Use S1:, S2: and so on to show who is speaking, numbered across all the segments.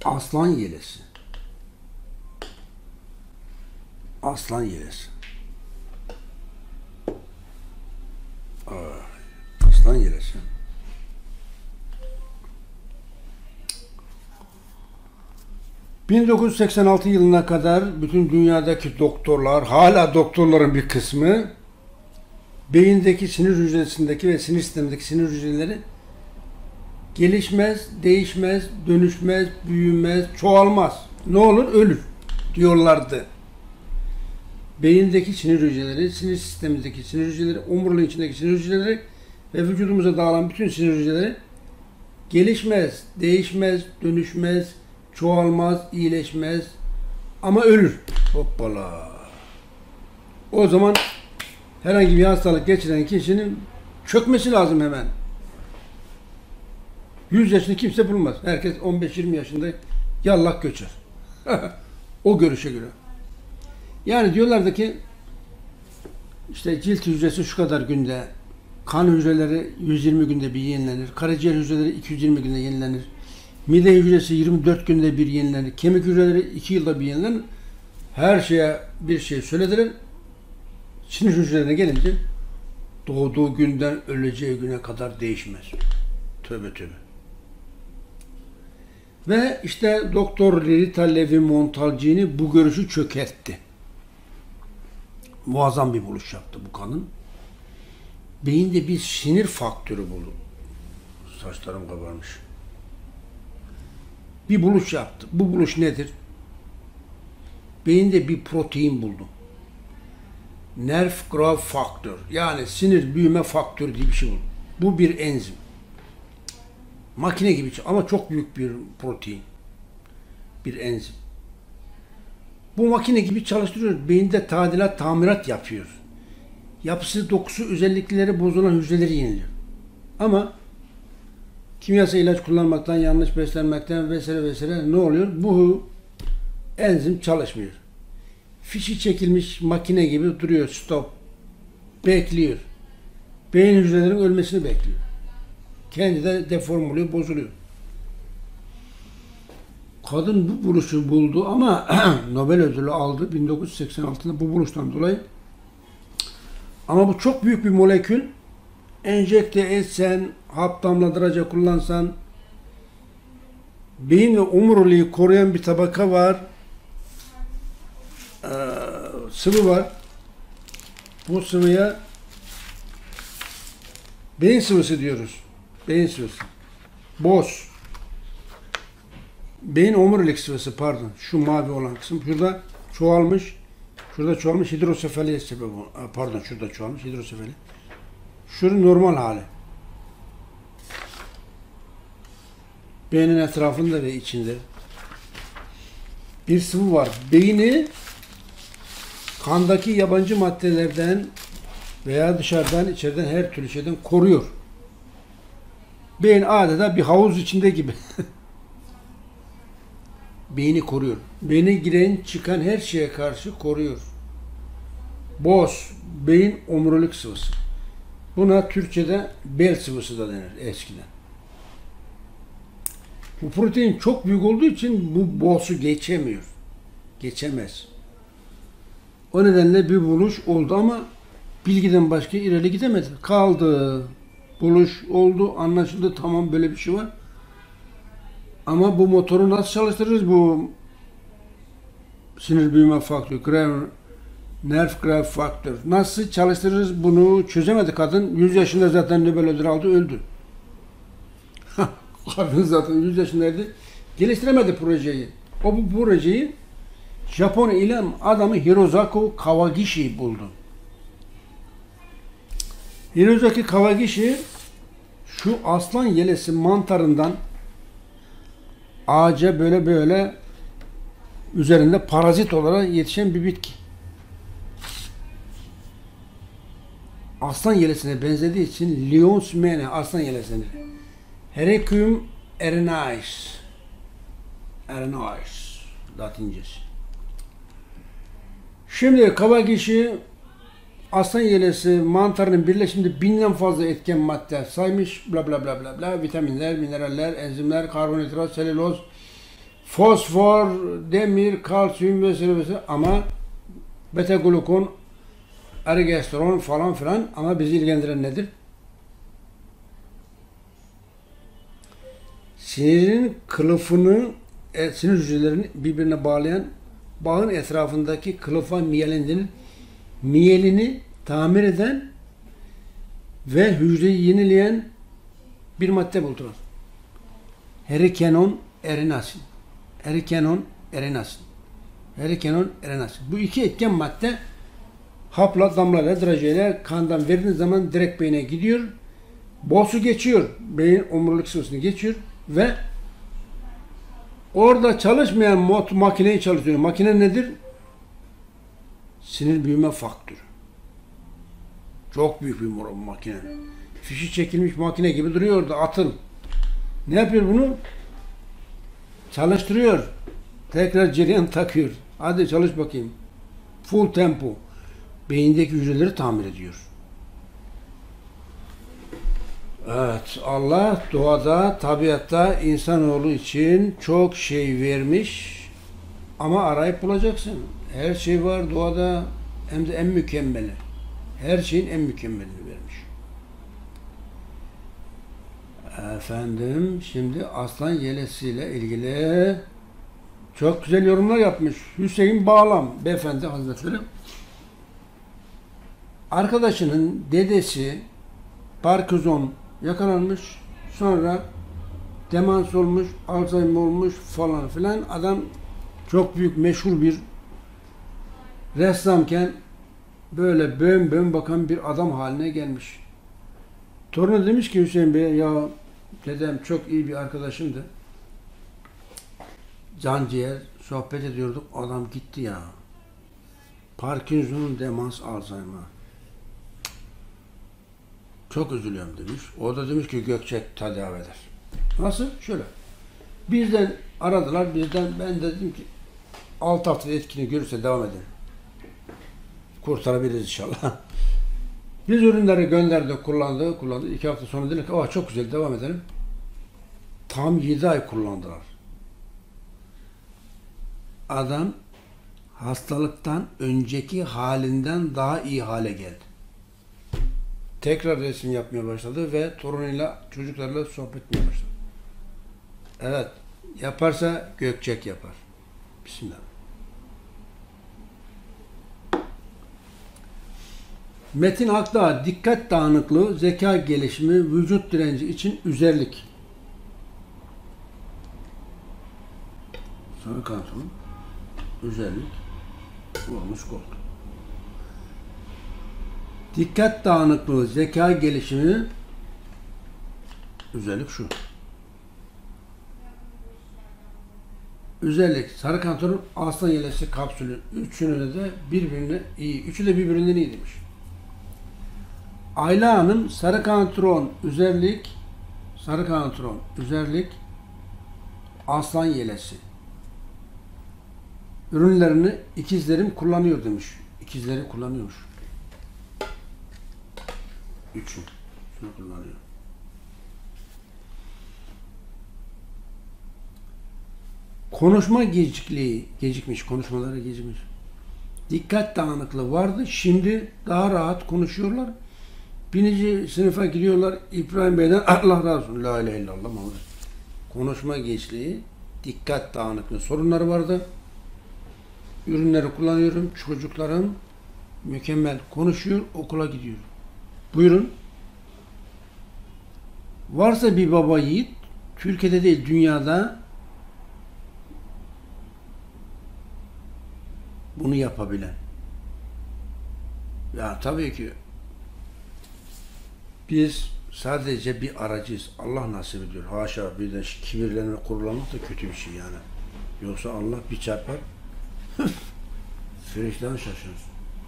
S1: Aslan yelesi. Aslan yelesi. Aslan yelesi. ...1986 yılına kadar bütün dünyadaki doktorlar, hala doktorların bir kısmı... ...beyindeki sinir hücresindeki ve sinir sistemindeki sinir hücreleri... ...gelişmez, değişmez, dönüşmez, büyümez, çoğalmaz. Ne olur? Ölür diyorlardı. Beyindeki sinir hücreleri, sinir sistemindeki sinir hücreleri, omuriliğin içindeki sinir hücreleri... ...ve vücudumuza dağılan bütün sinir hücreleri... ...gelişmez, değişmez, dönüşmez... çoğalmaz, iyileşmez ama ölür. Hoppala. O zaman herhangi bir hastalık geçiren kişinin çökmesi lazım hemen. 100 yaşını kimse bulmaz. Herkes 15-20 yaşında yallah göçer. O görüşe göre. Yani diyorlardı ki işte cilt hücresi şu kadar günde, kan hücreleri 120 günde bir yenilenir, karaciğer hücreleri 220 günde yenilenir. Mide hücresi 24 günde bir yenilenir. Kemik hücreleri 2 yılda bir yenilenir. Her şeye bir şey söylediler. Sinir hücrelerine gelince doğduğu günden öleceği güne kadar değişmez. Tövbe tövbe. Ve işte Doktor Rita Levi-Montalcini bu görüşü çökertti. Muazzam bir buluş yaptı bu kadın. Beyinde bir sinir faktörü buldu. Saçlarım kabarmış. Bir buluş yaptı. Bu buluş nedir? Beyinde bir protein buldu. Nerve growth factor. Yani sinir büyüme faktörü diye bir şey buldu. Bu bir enzim. Makine gibi ama çok büyük bir protein. Bir enzim. Bu makine gibi çalıştırıyor. Beyinde tadilat, tamirat yapıyor. Yapısı, dokusu, özellikleri bozulan hücreleri yeniliyor. Ama kimyasal ilaç kullanmaktan, yanlış beslenmekten vesaire vesaire ne oluyor? Bu enzim çalışmıyor. Fişi çekilmiş makine gibi duruyor, stop. Bekliyor. Beyin hücrelerinin ölmesini bekliyor. Kendi de deform oluyor, bozuluyor. Kadın bu buluşu buldu ama Nobel ödülü aldı 1986'da bu buluştan dolayı. Ama bu çok büyük bir molekül. Enjekte etsen, hap damlattıraca kullansan, beyin ve omuriliği koruyan bir tabaka var, sıvı var. Bu sıvıya beyin sıvısı diyoruz. Beyin sıvısı. Boz. Beyin omurilik sıvısı pardon. Şu mavi olan kısım. Şurada çoğalmış. Şurada çoğalmış hidrosefaliye sebep. Pardon şurada çoğalmış hidrosefali. Şunun normal hali. Beynin etrafında ve içinde bir sıvı var. Beyni kandaki yabancı maddelerden veya dışarıdan, içeriden her türlü şeyden koruyor. Beyin adeta bir havuz içinde gibi. Beyni koruyor. Beyne giren çıkan her şeye karşı koruyor. Boz, beyin omurilik sıvısı. Buna Türkçe'de bel sıvısı da denir eskiden. Bu protein çok büyük olduğu için bu boğazı geçemiyor. Geçemez. O nedenle bir buluş oldu ama bilgiden başka ileri gidemedi. Kaldı. Buluş oldu, anlaşıldı, tamam böyle bir şey var. Ama bu motoru nasıl çalıştırırız? Bu sinir büyüme faktörü, nerve growth factor. Nasıl çalıştırırız bunu çözemedi kadın. 100 yaşında zaten Nobel ödülü aldı, öldü. Kadın zaten 100 yaşındaydı. Geliştiremedi projeyi. O bu projeyi Japon ilim adamı Hirozaku Kawagishi buldu. Hirozaku Kawagishi şu aslan yelesi mantarından ağaca böyle üzerinde parazit olarak yetişen bir bitki. Aslan yelesine benzediği için Lyons mene aslan yelesine. Hericium erinaeus. Erinaeus Latincesi. Şimdi Kawagishi aslan yelesi mantarının birleşiminde binden fazla etken madde saymış. Bla bla bla bla bla. Vitaminler, mineraller, enzimler, karbonhidrat, selüloz, fosfor, demir, kalsiyum vesaire vesaire ama beta glukon, ergesteron falan filan ama bizi ilgilendiren nedir? Sinirin kılıfını, sinir hücrelerini birbirine bağlayan bağın etrafındaki kılıfa miyelin denir. Miyelini tamir eden ve hücreyi yenileyen bir madde buldular. Herikenon erinasin. Herikenon erinasin. Herikenon erinasin. Bu iki etken madde hapla, damlayla, drajeyle kandan verildiği zaman direkt beyne gidiyor. Boğsu geçiyor. Beyin omurilik sıvısını geçiyor ve orada çalışmayan makineyi çalıştırıyor. Makine nedir? Sinir büyüme faktörü. Çok büyük bir makine. Fişi çekilmiş makine gibi duruyor orada, atıl. Ne yapıyor bunu? Çalıştırıyor. Tekrar cereyan takıyor. Hadi çalış bakayım. Full tempo. Beyindeki hücreleri tamir ediyor. Evet, Allah doğada, tabiatta insanoğlu için çok şey vermiş ama arayıp bulacaksın. Her şey var doğada, hem de en mükemmeli. Her şeyin en mükemmelini vermiş. Efendim, şimdi aslan yelesiyle ilgili çok güzel yorumlar yapmış Hüseyin Bağlam Beyefendi Hazretleri. Arkadaşının dedesi Parkinson yakalanmış, sonra demans olmuş, Alzheimer olmuş falan filan. Adam çok büyük, meşhur bir ressamken böyle bön bön bakan bir adam haline gelmiş. Torunu demiş ki Hüseyin Bey, ya dedem çok iyi bir arkadaşımdı. Can ciğer sohbet ediyorduk, adam gitti ya. Parkinson, demans, Alzheimer. Çok üzülüyorum demiş. O da demiş ki Gökçek tedavi eder. Nasıl? Şöyle. Bizden aradılar, ben de dedim ki 6 hafta etkini görürse devam edin. Kurtarabiliriz inşallah. Biz ürünleri gönderdik, kullandı. 2 hafta sonra dedik ki çok güzel, devam edelim. Tam 7 ay kullandılar. Adam hastalıktan önceki halinden daha iyi hale geldi. Tekrar resim yapmaya başladı ve torunuyla, çocuklarla sohbet etmeye başladı. Evet, yaparsa Gökçek yapar. Bismillah. Metin Akdağ, dikkat dağınıklığı, zeka gelişimi, vücut direnci için üzerlik. Sarı kanton, üzerlik, vurmuş koltuk. Dikkat dağınıklığı, zeka gelişimi, özellik şu. Özellik, sarı kantonun aslan yelesi kapsülü. Üçünü de birbirine iyi. Üçü de birbirinden iyi demiş. Ayla Hanım, sarı kanton, üzerlik, aslan yelesi. Ürünlerini ikizlerim kullanıyor demiş. İkizleri kullanıyormuş. Üçü. Şunu kullanıyor. Konuşma konuşmaları gecikmiş. Dikkat dağınıklığı vardı, şimdi daha rahat konuşuyorlar. Birinci sınıfa gidiyorlar, İbrahim Bey'den Allah razı olsun, la ilahe illallah Muhammed. Konuşma geçliği, dikkat dağınıklığı sorunları vardı. Ürünleri kullanıyorum, çocuklarım mükemmel konuşuyor, okula gidiyor. Buyurun. Varsa bir baba yiğit, Türkiye'de değil dünyada bunu yapabilen. Ya tabii ki biz sadece bir aracıyız. Allah nasip ediyor. Haşa, bir de kibirlenme, kurulamak da kötü bir şey yani. Yoksa Allah bir çarpar Ferişten şaşırır.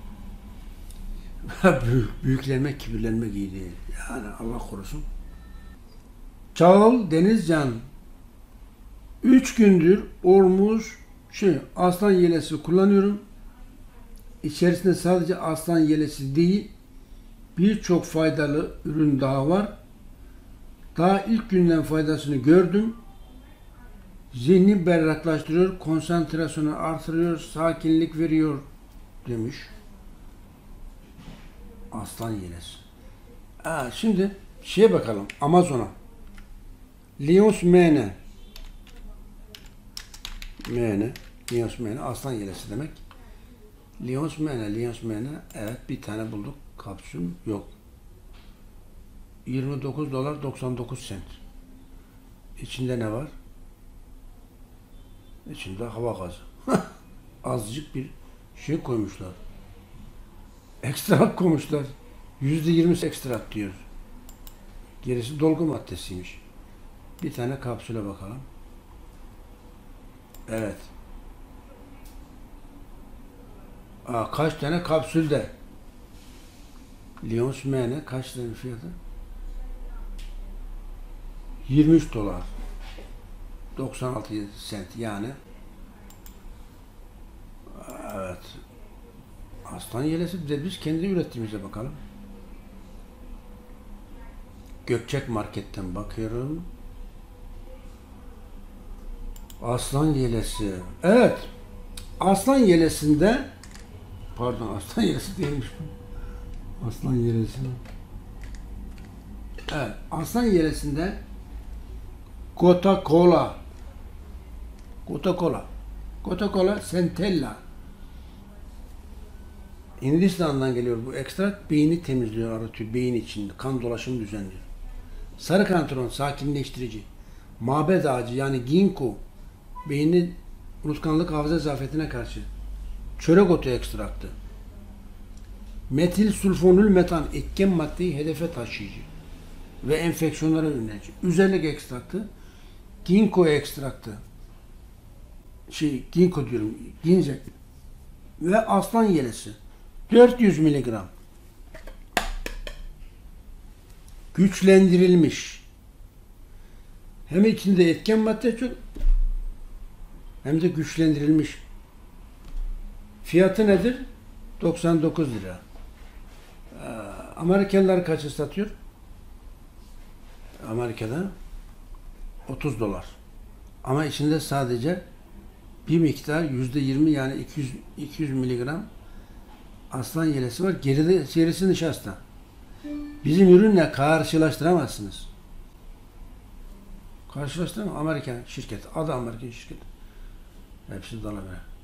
S1: Büyüklenmek, kibirlenmek iyi değil. Yani Allah korusun. Çağıl Denizcan 3 gündür olmuş aslan yelesi kullanıyorum. İçerisinde sadece aslan yelesi değil, birçok faydalı ürün daha var. Daha ilk günden faydasını gördüm. Zihni berraklaştırıyor, konsantrasyonu artırıyor, sakinlik veriyor demiş. Aslan yelesi. Şimdi şeye bakalım. Amazon'a. Lions mane. Lions mane. Aslan yelesi demek. Lions mane. Evet, bir tane bulduk. Kapsül yok. $29.99. İçinde ne var? İçinde hava gazı. Azıcık bir şey koymuşlar. Ekstrak koymuşlar. %20 ekstrak diyor. Gerisi dolgu maddesiymiş. Bir tane kapsüle bakalım. Evet. Kaç tane kapsülde? Lions mane kaç tane fiyatı? $23. 96 sent yani. Evet. Aslan yelesi de biz kendi ürettiğimize bakalım. Gökçek Market'ten bakıyorum. Aslan yelesi. Evet. Aslan yelesinde aslan yelesi değilmiş bu. Aslan yelesi. Evet. Aslan yelesinde Coca-Cola Centella. Hindistan'dan geliyor bu ekstrak. Beyni temizliyor, arıtıyor. Beyin içinde. Kan dolaşımı düzenliyor. Sarı kantron sakinleştirici. Mabed ağacı yani ginkgo. Beynin unutkanlık, hafıza zafiyetine karşı. Çörek otu ekstraktı. Metil sulfonül metan etken maddeyi hedefe taşıyıcı ve enfeksiyonlara önleyici. Üzerlik ekstraktı. Ginkgo ekstraktı. Ginkgo diyorum. Ginzek. Ve aslan yelesi. 400 miligram. Güçlendirilmiş. Hem içinde etken madde çok hem de güçlendirilmiş. Fiyatı nedir? 99 lira. Amerikalılar kaça satıyor? Amerika'da $30. Ama içinde sadece bir miktar %20 yani 200 miligram aslan yelesi var. Gerisi nişasta. Bizim ürünle karşılaştıramazsınız. Karşılaştıramam. Amerikan şirket. Adı Amerikan şirket. Hepsi dana be.